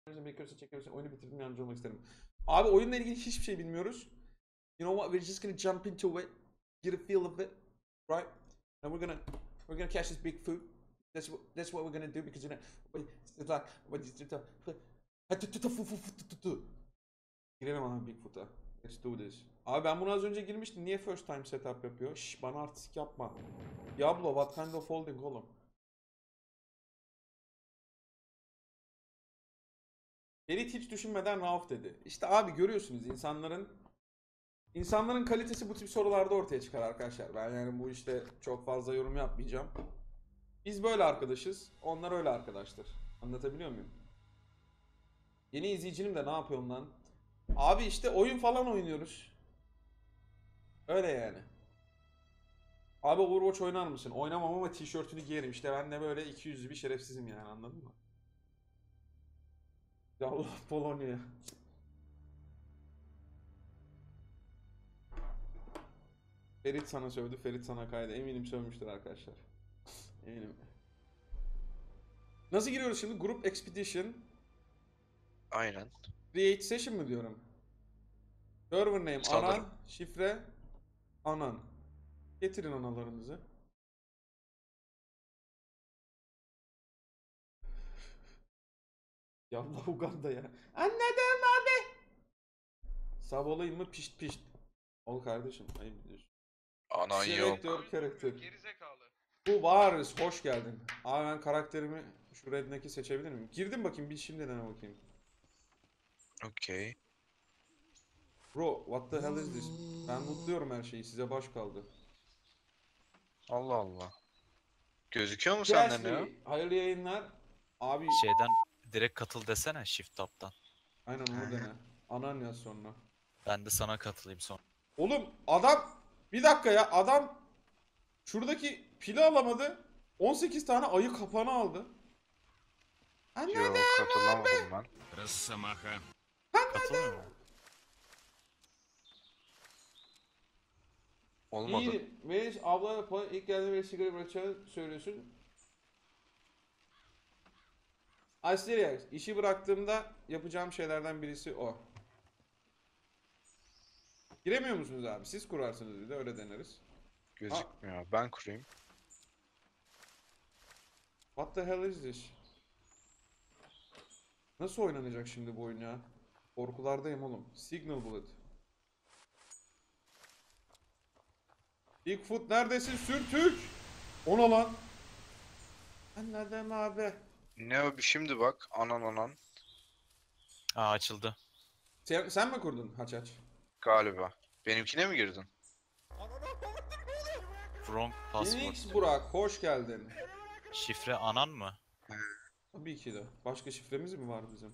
Bekliyorsa çekiyorsa oyunu bitirdim yardımcı olmak isterim. Abi oyunla ilgili hiçbir şey bilmiyoruz. You know what? We're just gonna jump into it, get a feel of it, right? And we're gonna catch this big food. That's what we're gonna do because you know girelim abi Bigfoot'a. Let's do this. Abi ben bunu az önce girmiştim. Niye first time setup yapıyor? Şş, bana artistik yapma. Diablo what kind of holding oğlum? Ferit hiç düşünmeden Rauf dedi. İşte abi görüyorsunuz insanların kalitesi bu tip sorularda ortaya çıkar arkadaşlar. Ben yani bu işte çok fazla yorum yapmayacağım. Biz böyle arkadaşız. Onlar öyle arkadaşlar. Anlatabiliyor muyum? Yeni izleyicinim de ne yapıyorum lan? Abi işte oyun falan oynuyoruz. Öyle yani. Abi Overwatch oynar mısın? Oynamam ama tişörtünü giyerim. İşte ben de böyle 200'lü bir şerefsizim yani, anladın mı? Ya Allah, Polonya. Ferit sana sövdü, Ferit sana kaydı. Eminim sövmüştür arkadaşlar. Eminim. Nasıl giriyoruz şimdi? Group Expedition. Aynen. Create Session mı diyorum? Server name Sanırım. Anan. Şifre Anan. Getirin analarınızı. Ya Allah, Uganda ya. Anladım abi. Sab olayım mı? Pişt pişt. Ol kardeşim. Ayıp ediyorsun. Anan Select yok. your character. Gerizekalı. Bu varız. Hoş geldin. Abi ben karakterimi şu redneck'i seçebilir miyim? Girdim bakayım. Bir şimdi dene bakayım. Okey. Bro, what the hell is this? Ben mutluyorum her şeyi. Size baş kaldı. Allah Allah. Gözüküyor mu senden ya? Gasly. Hayırlı yayınlar. Abi Şeyden direkt katıl desene Shift Tab'dan. aynen onu dene. Anan yaz sonra. Ben de sana katılayım sonra. Oğlum adam bir dakika ya, adam şuradaki pili alamadı. 18 tane ayı kapağını aldı. Anladım Yok, katılamadım ben. Росомаха. Katılmıyor mu? Olmadı. İyi. Melis abla falan ilk geldiğinde bir sigara bırakacağını söylüyorsun. Asteriax, işi bıraktığımda yapacağım şeylerden birisi o. Giremiyor musunuz abi? Siz kurarsınız bir de öyle deneriz. Gözükmüyor. Ben kurayım. What the hell is this? Nasıl oynanacak şimdi bu oyun ya? Korkulardayım oğlum. Signal Bullet. Bigfoot neredesin sürtük? Ona lan. Anladım abi. Ne o bir şimdi bak. Anan. Aa, açıldı. Sen mi kurdun Haçaç? Galiba. Benimkine mi girdin? Wrong password Phoenix diyor. Burak hoş geldin. Şifre anan mı? Tabii ki de. Başka şifremiz mi var bizim?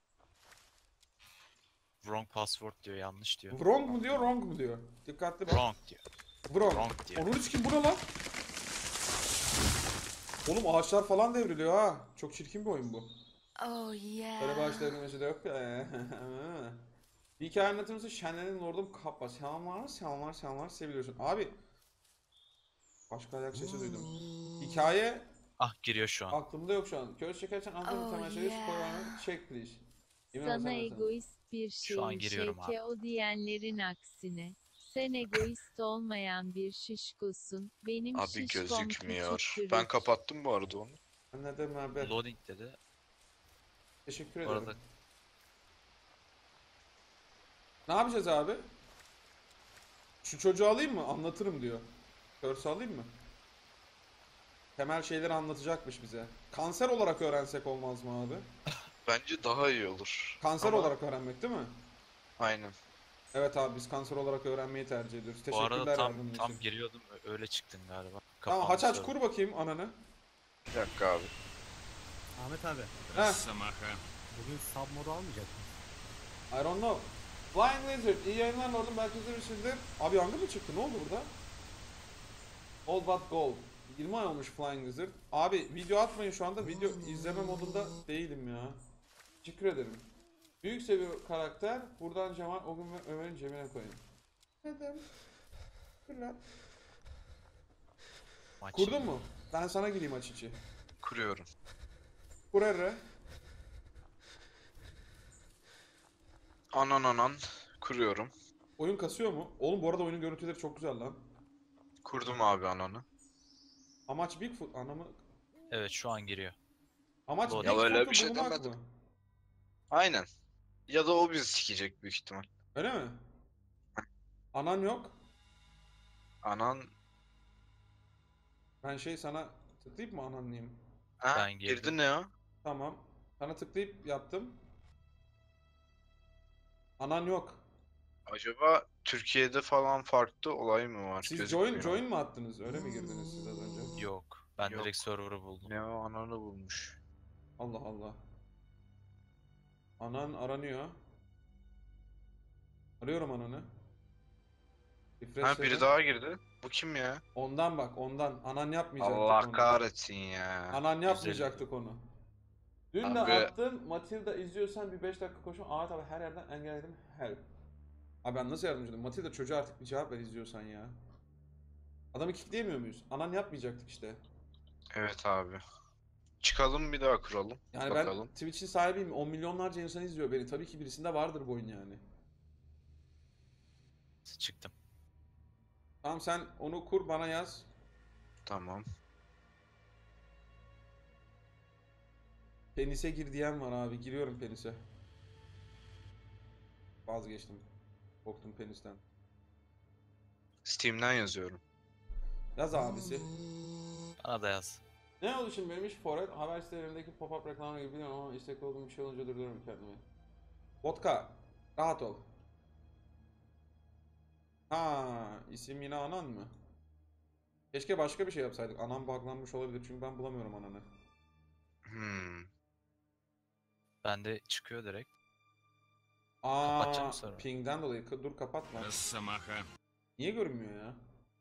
Wrong password diyor, yanlış diyor. Wrong mu diyor, wrong mu diyor? Dikkatli bak. Wrong diyor. Wrong. Wrong diyor. Onun için bu ne lan? Oğlum ağaçlar falan devriliyor ha. Çok çirkin bir oyun bu. Oh yeah. Böyle başlarının mesela yok. Bir hikaye anlatır mısın? Şenlerin Lord'um Kappa. Selamlar seviliyorsun. Abi. Başka ayak sesi duydum. Hikaye Ah, giriyor şu an. aklımda yok şu an. Köz çekerken anladığım Oh temel şeyleri yeah. spoiler'ını check please. Yemin Sana ederim egoist bir Şu an şeyim giriyorum Şevke, o diyenlerin aksine. Sen egoist olmayan bir şişkosun. Benim Abi şişkom gözükmüyor. küçüktür. Ben kapattım bu arada onu. Anladım abi. Loading dedi. Teşekkür Bu ederim. arada Ne yapacağız abi? Şu çocuğu alayım mı? Anlatırım diyor. Curse alayım mı? Temel şeyleri anlatacakmış bize. Kanser olarak öğrensek olmaz mı abi? Bence daha iyi olur. Kanser Ama olarak öğrenmek değil mi? aynen. Evet abi, biz kanser olarak öğrenmeyi tercih ediyoruz. bu Teşekkürler arada yardımın tam için. giriyordum, öyle çıktın galiba. Tamam Kapandı Haçaç server. kur bakayım ananı. Bir dakika abi. Ahmet abi, Heh. Росомаха. bugün sub modu almayacak mısın? I don't know. Flying Lizard. İyi yayınlar Lord'um. Belki izlemişsinizdir. Abi yangın mı çıktı? Ne oldu burada? Old but gold. 20 ay olmuş Flying Lizard. Abi video atmayın şu anda. Video izleme modunda değilim ya. Teşekkür ederim. Büyük seviyor karakter. Buradan Cemal, Ogun ve Ömer'in cebine koyun. Neden? Fırlat. Maç. Kurdun mu? Ben sana gireyim aç içi. Kuruyorum. Kur Erre. Anan kuruyorum. Oyun kasıyor mu? Oğlum bu arada oyunun görüntüleri çok güzel lan. Kurdum abi ananı. Amaç Bigfoot anamı. Evet şu an giriyor. Amaç Loading. Ya öyle Bigfoot'u bir şey bulmak demedim. mı? Aynen. Ya da o bizi sikecek büyük ihtimal. Öyle mi? Anan yok. Anan... Ben sana tıklayıp mı anan diyeyim? Ha, Ben girdim. girdin ne ya? Tamam. Sana tıklayıp yaptım. Anan yok. Acaba Türkiye'de falan farklı olay mı var? Siz Gözükmüyor. join mu attınız? Öyle mi girdiniz siz az önce? Yok. Ben Yok. direkt server'ı buldum. Ne o ananı bulmuş. Allah Allah. Anan aranıyor. Arıyorum ananı. Ha Refresh biri dedi. daha girdi. Bu kim ya? Ondan bak ondan. Anan yapmayacaktık Allah onu. kahretsin ya. Anan yapmayacaktık onu. Dün de Abi- attım. Matilda izliyorsan bir 5 dakika koşun. Ahmet abi her yerden engelledim. Help. Abi ben nasıl yardımcı olayım? Matilda çocuğa artık bir cevap ver izliyorsan ya. Adamı kickleyemiyor muyuz? Anan yapmayacaktık işte. Evet abi. Çıkalım bir daha kuralım. Yani Bakalım. ben Twitch'in sahibiyim. 10 milyonlarca insan izliyor beni. Tabii ki birisinde vardır bu oyun yani. Çıktım. Tamam sen onu kur bana yaz. Tamam. Penise gir diyen var abi. Giriyorum penise. Vazgeçtim. Korktum penisten. Steam'den yazıyorum. Yaz abisi. Bana da yaz. Ne oldu şimdi benim iş Forel? Haber sitelerindeki pop-up reklamları gibi biliyorum ama istekli olduğum bir şey olunca durduruyorum kendimi. Vodka. Rahat ol. Ha, isim yine anan mı? Keşke başka bir şey yapsaydık. Anam buglanmış olabilir çünkü ben bulamıyorum ananı. Hmm. Bende çıkıyor direkt. Aa, Kapatacağım sonra. pingden dolayı. Dur kapatma. Росомаха. Niye görünmüyor ya?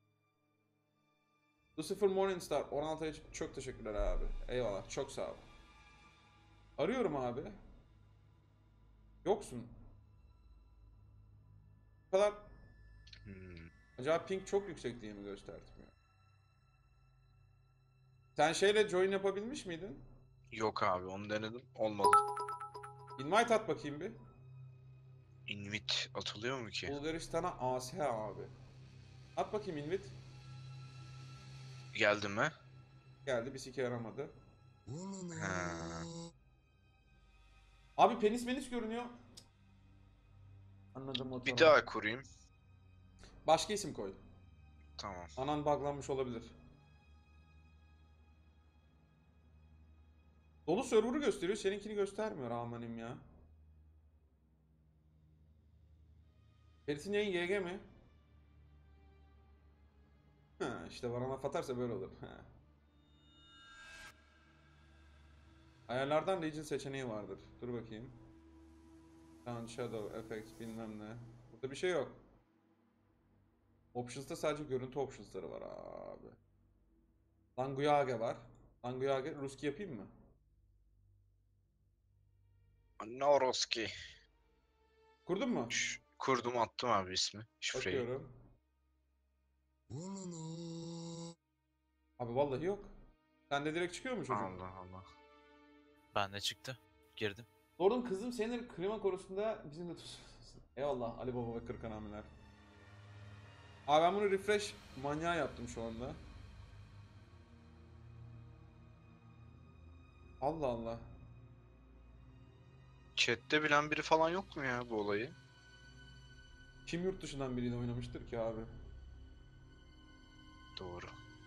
Lucifer Morningstar 16'ya çok teşekkürler abi. Eyvallah çok sağ ol. Arıyorum abi. Yoksun. Bu kadar Hmm. acaba ping çok yüksek diye mi göstermiyor? Sen şeyle join yapabilmiş miydin? Yok abi onu denedim. Olmadı. Invite at bakayım bir. Invite atılıyor mu ki? Bulgaristan'a AS abi. At bakayım invite. Geldi mi? Geldi bir sike yaramadı. Ha. Abi penis menis görünüyor. Anladım o Bir tamam. daha kurayım. Başka isim koy. Tamam. Anan buglanmış olabilir. Dolu server'ı gösteriyor. Seninkini göstermiyor amanim ya. Ferit'in yayın YG mi? Ha, işte bana laf atarsa böyle olur. Ha. Ayarlardan Legion seçeneği vardır. Dur bakayım. Sound, Shadow, Effects bilmem ne. Burada bir şey yok. Options'ta sadece görüntü options'ları var abi. Languyage var. Languyage Ruski yapayım mı? Noroski. Kurdun mu? Kurdum attım abi ismi. Şifreyi. Bakıyorum. Abi vallahi yok. Sende direkt çıkıyor mu çocuk? Allah Allah. Bende çıktı. Girdim. Sordum kızım senin klima korusunda bizim de tuz. Eyvallah Ali Baba ve Kırkanamiler. Abi ben bunu refresh manyağı yaptım şu anda. Allah Allah. Chat'te bilen biri falan yok mu ya bu olayı? Kim yurt dışından biriyle oynamıştır ki abi? Doğru.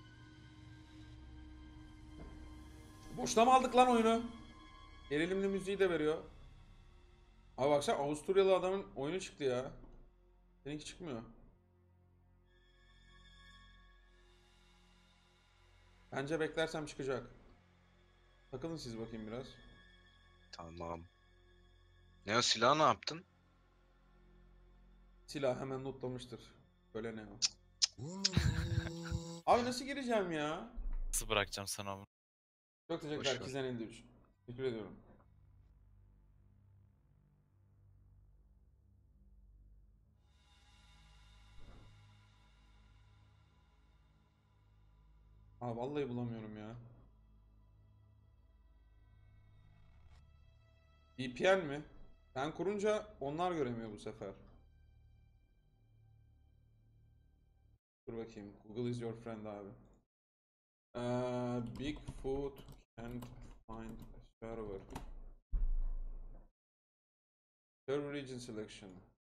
Boşuna mı aldık lan oyunu? Gerilimli müziği de veriyor. Abi baksana Avusturyalı adamın oyunu çıktı ya. Seninki çıkmıyor. Bence beklersem çıkacak. Takılın siz bakayım biraz. Tamam. Ne o silahı ne yaptın? Silah hemen lootlamıştır. Böyle ne o? Abi nasıl gireceğim ya? Nasıl bırakacağım sana bunu? Çok teşekkürler Boş ver. Kizen 53. Teşekkür ediyorum. Aa vallahi bulamıyorum ya. VPN mi? Ben kurunca onlar göremiyor bu sefer. Dur bakayım. Google is your friend abi. Bigfoot can't find a server. Server region selection.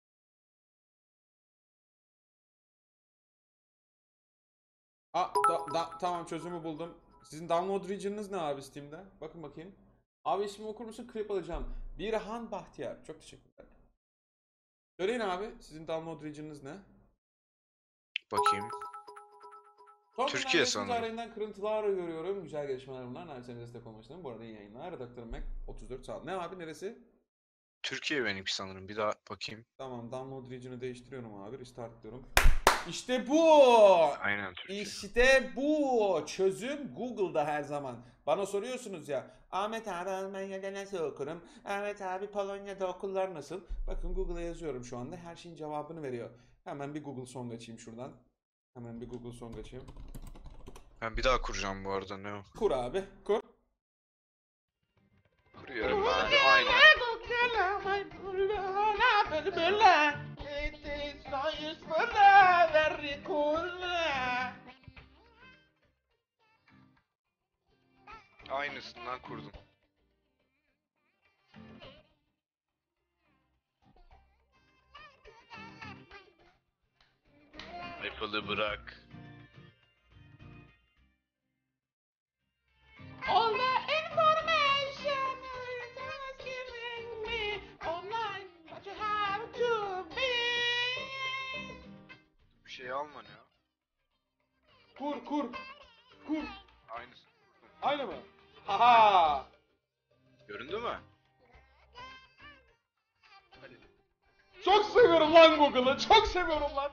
Tamam, çözümü buldum. Sizin download region'ınız ne abi Steam'de? Bakın bakayım. Abi ismimi okur musun? Clip alacağım. Birhan Bahtiyar. Çok teşekkürler. Söyleyin abi, sizin download region'ınız ne? Bakayım. Son Türkiye günlerde sanırım. tarihinden kırıntılar görüyorum. Güzel gelişmeler bunlar. Neredeyse destek olmak Bu arada iyi yayınlar. Redaktörüm Mac 34 sağ ol. Ne abi, neresi? Türkiye benimki sanırım. Bir daha bakayım. Tamam, download region'ı değiştiriyorum abi. Restart diyorum. İşte bu! Aynen Türkiye. İşte bu! Çözüm Google'da her zaman. Bana soruyorsunuz ya, Ahmet abi Almanya'da nasıl okurum? Ahmet abi Polonya'da okullar nasıl? Bakın Google'a yazıyorum şu anda. Her şeyin cevabını veriyor. Hemen bir Google Song açayım şuradan. Hemen bir Google Song açayım. Ben bir daha kuracağım bu arada. Ne o? Kur abi, kur. Kuruyorum ben de. Aynen. Aynısından kurdum. Apple'ı bırak. All the information is giving me online, but you have to be. Bir şey alma ne ya? Kur, kur. Kur. Aynısı kurdum. Aynı mı? Haha. Göründü mü? Çok seviyorum lan Google'ı. Çok seviyorum lan.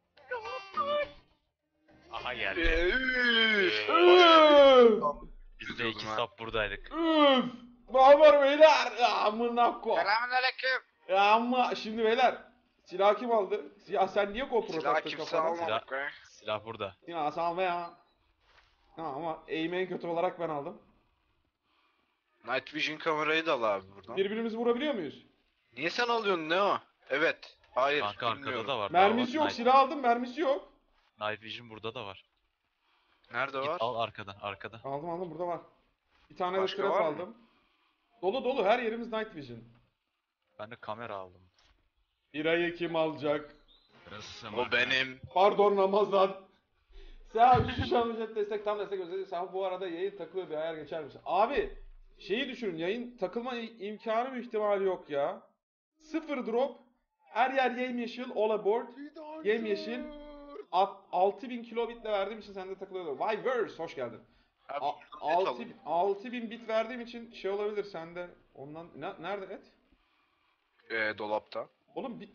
Aha geldi. Üf. Biz de 2 sap buradaydık. Üf. Ne haber beyler? Ya amına koy. Selamünaleyküm. Ya ama şimdi beyler. Silah kim aldı? Ya sen niye GoPro Silah taktın kimse kafana? almadık be. Silah burada. Ya salma ya. Ha, ama aim en kötü olarak ben aldım. Night Vision kamerayı da al abi buradan. Birbirimizi vurabiliyor muyuz? Niye sen alıyorsun ne o? Evet. Hayır. Kanka arkada bilmiyorum. da var. daha Mermisi var. yok. Night, Silah aldım, mermisi yok. Night Vision burada da var. Nerede Git var? al arkadan, arkada. Aldım, burada var. Bir tane de Başka trap var mı? aldım. Dolu her yerimiz Night Vision. Ben de kamera aldım. Birayı kim alacak? O benim. Pardon Ramazan. Sağ ol, şu an ücret destek, tam destek özelliği. Sağ bu arada yayın takılıyor, bir ayar geçer misin? Abi şeyi düşünün, yayın takılma imkanı bir ihtimali yok ya. 0 drop, her yer yemyeşil, all aboard. Yemyeşil. 6000 kilobitle verdiğim için sende takılıyordur. Vay verse, hoş geldin. Abi, et 6000 bit verdiğim için şey olabilir sende. Ondan nerede et? dolapta. Oğlum bit.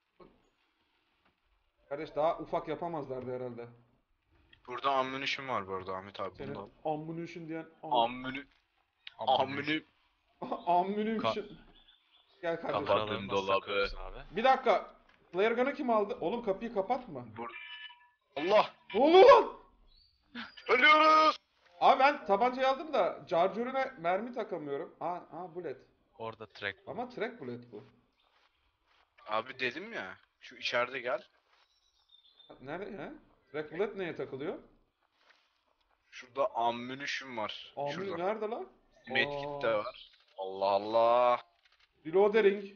Kardeş daha ufak yapamazlardı herhalde. Burada ammunition var bu arada Ahmet abi. Senin Bunu da ammunition diyen al. Ammunition. ammunition. Gel kardeşim. Kameraları nasıl dolabı. takıyoruz abi? Bir dakika. Player gun'ı kim aldı? Oğlum kapıyı kapatma. Allah! Ne oluyor lan? Ölüyoruz! Abi ben tabancayı aldım da charger'ına mermi takamıyorum. Bullet. Orada track var. Ama track bullet bu. Abi dedim ya. Şu içeride gel. Nerede he? Track bullet neye takılıyor? Şurada ammunition var. Amir Şurada. nerede lan? Medkit de var. Allah Allah. Reloading.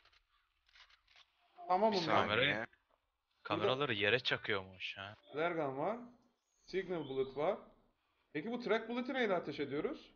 Bir Tamamım ben. saniye. saniye. Kameraları yere çakıyormuş ha. Flare gun var. Signal bullet var. Peki bu track bullet'i neyle ateş ediyoruz?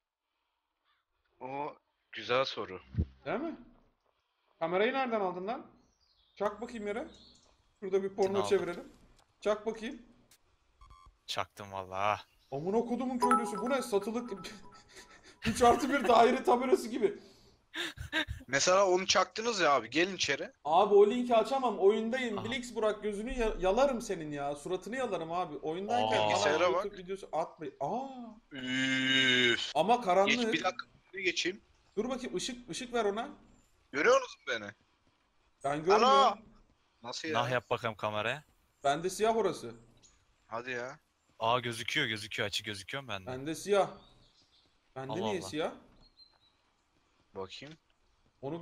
O güzel soru. Değil mi? Kamerayı nereden aldın lan? Çak bakayım yere. Şurada bir porno Aldım. çevirelim. Çak bakayım. Çaktım vallahi. Amına kodumun köylüsü, bu ne satılık 3+1 daire tabelası gibi. Mesela onu çaktınız ya abi. Gelin içeri. Abi o linki açamam, oyundayım. Aha. Blix Burak, gözünü yalarım senin ya. Suratını yalarım abi. Oyundayken bana Bilgisayara YouTube bak. videosu atmayın. Üf. Ama karanlık. Geç bir dakika. Bir geçeyim. Dur bakayım, ışık ver ona. Görüyorsunuz mu beni? Ben görmüyorum. Ana! Nasıl ya? Nah yap bakalım kameraya. Bende siyah orası. Hadi ya. Aa gözüküyor açı gözüküyor mu bende? Bende siyah. Bende Allah niye Allah. siyah? Bakayım.